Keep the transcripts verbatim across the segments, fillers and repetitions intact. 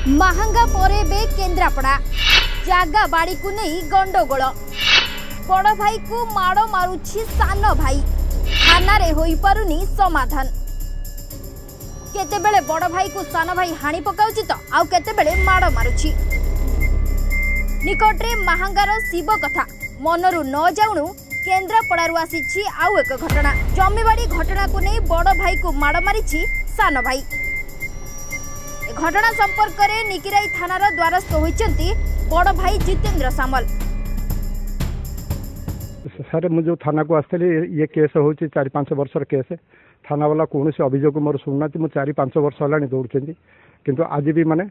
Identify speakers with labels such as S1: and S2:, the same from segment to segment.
S1: महंगा परे बे केन्द्रापड़ा जागा बाड़ी को नहीं गंडगोल बड़ भाई को माड़ मारुछि सान भाई थाना रे होई पारुनी समाधान। केतेबेले बड़ भाई को सान भाई हाणी पकाउछि तो आउ केतेबेले माड़ मारुछि। निकटरे महंगार शिव कथा मनरु न जाउनु केन्द्रापड़ारु आसीछि आउ एक घटना। जमीबाड़ी घटना को नहीं बड़ भाई को माड़ मारिछि सान भाई। घटना संपर्क में निकिराई थानार द्वारस्थ होइचंती बड़ भाई जितेंद्र सामल।
S2: सर मुझे जो थाना को आसती ये केस हो चार पांच वर्षर केस थाना वाला कौन से अभियोग मोर शुणुना मुझे चार पांच वर्ष है दौड़े किंतु आज भी माने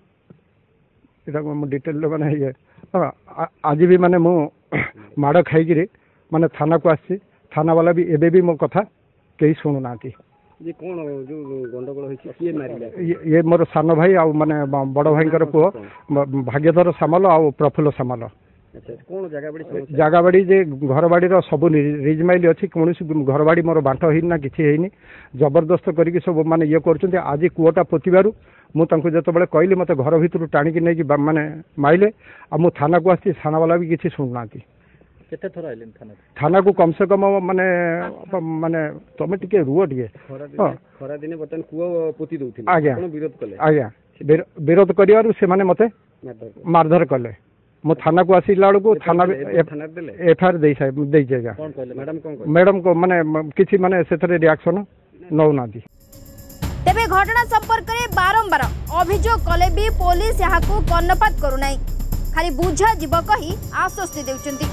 S2: डिटेल माने ये आज भी माने मु माड़ खाई माने थाना को आसी थाना वाला भी एबे भी मो कथा कहीं शुणुना।
S3: ये कौन जो गंडगोल होइछि किए मारिला
S2: ये, ये मोर सान भाई आ माने बड़ भाईकर पुओ भाग्यधर सामल आ प्रफुल्ल सामल।
S3: अच्छा कौन जगह बाड़ी समस्या
S2: जगह बाड़ी जे घर बाड़ी रो सब रिजमाइल अछि कौन घर बाड़ी मोर बांट होई ना किछि हेनी जबरदस्त करिक सब माने ये करछन्ते। आज कुओटा पोतिबारु मु तांको जतबेले कहली मते घर भितरु टाणी नै कि माने माइले आ मु थाना को आछि थाना वाला भी किछि सुननाती।
S3: केते थरा आइलेन थाना
S2: थाना को कम से कम माने माने तमे टिके रुओ टिके
S3: खरा दिने बतन कुओ पोती दउथिले
S2: आज्ञा
S3: कोन विरोध कले
S2: आज्ञा विरोध करिवारु से माने मते मारधर कले। मो थाना को आसिला को थाना एफआईआर दे दे जाएगा
S3: कोन कहले मैडम कोन कहले
S2: मैडम को माने किछि माने सेथरे रिएक्शन नौ नादी।
S1: तेबे घटना संपर्क में बारंबार अभियोग कले भी पुलिस याकू कर्णपात करू नै खाली बुझा जीव कही आश्वस्ति देउचंती।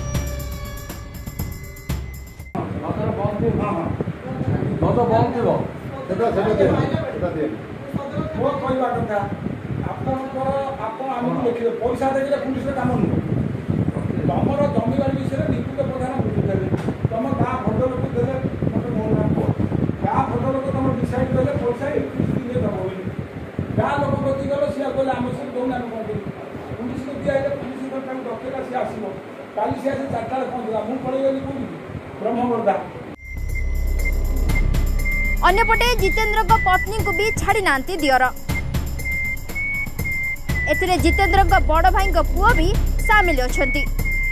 S4: पैसा देखिए पुलिस काम नुह तुम जमीबाड़ी विषय निपुत प्रधान बुझे तुम गाँ भद्र लोक देते मतलब मो ना कह गाँ भद्र लोक तुम डिसाइड कले पैसा एकतीस दिन दब बोली गाँ लोक प्रति गल सी कहले आम सब दौना कौन करी पुलिस को दिखाई पुलिस डकेला सी आसो काली सी आसे चार्टा पहुँचला मुझे पड़ेगली कौन ब्रह्मवर्धा।
S1: अन्यपटे जितेंद्र को पत्नी को भी छाड़ी नांती दियर एथिरे जितेंद्र को बड़ भाई को पुओ भी शामिल अछंती।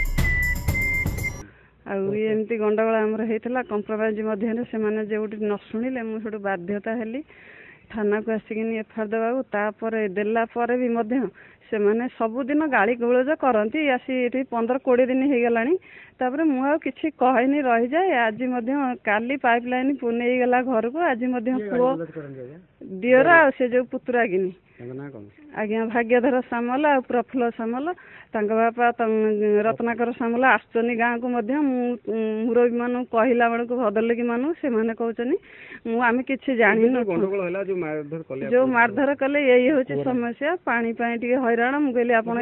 S5: एमती गंडगोल आमर होता कंप्रोमाइज मध्य से मैंने जो न शुणिले मुझे बाध्यता हेली थाना को आसिक एफआईआर देवाक तापर देला पर भी मध्य से मैंने सबुदिन गाड़ी गोलज करती आसी ये पंद्रह कोड़े दिन हो गलानी तापर मुझे किसी कहनी रही जाए आज काली पाइपलाइन नहीं गला घर को आज पुओ दियर आ से जो पुतुरा गिनी आज्ञा भाग्यधर सामल आ प्रफुल्ल सामल बापा रत्नाकर सामल आसनी गाँव को मुरबी मान कहला बेलू भद्रलोकी मान से कहते आम कि जान जो मारधर कले यही हूँ समस्या पानी टे हैरान मुझे आप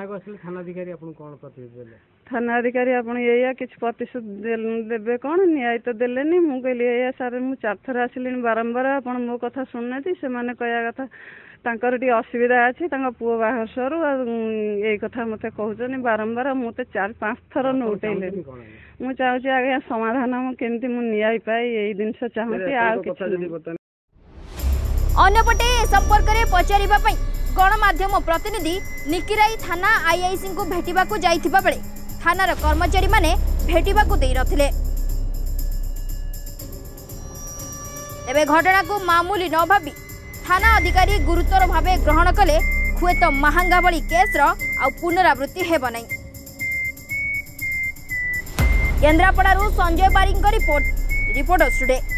S5: थाना अधिकारी आप कि प्रतिशोध देवे कौन न्याय तो देलेनी मुझे सारे मुझे चार थर आसिली बारंबार आप मो कथा शुणुना से मैंने कहया कथा तांकर टी असुविधा अच्छी पुओ बाहर सरू यही कथा मत कहते बारंबार मुझे चार पांच थर नौटेले मुझे चाहूँ आज्ञा समाधान केमती मु न्याय पाए यही जिनस चाहूँगी।
S1: अन्यपटे संपर्क में पचारिबा पई गणमाध्यम प्रतिनिधि निकिराई थाना आईआईसी को भेटिबाकू जाइथिबा बेले थानार कर्मचारी माने भेटिबाकू देई रथिले। एबे घटना को मामूली न भाबी थाना अधिकारी गुरुतर भावे ग्रहण कले हुएत महंगा बड़ी केस रो आ पुनरावृत्ति हेब नै। केन्द्रापड़ारू Sanjay Baring report reporter studio.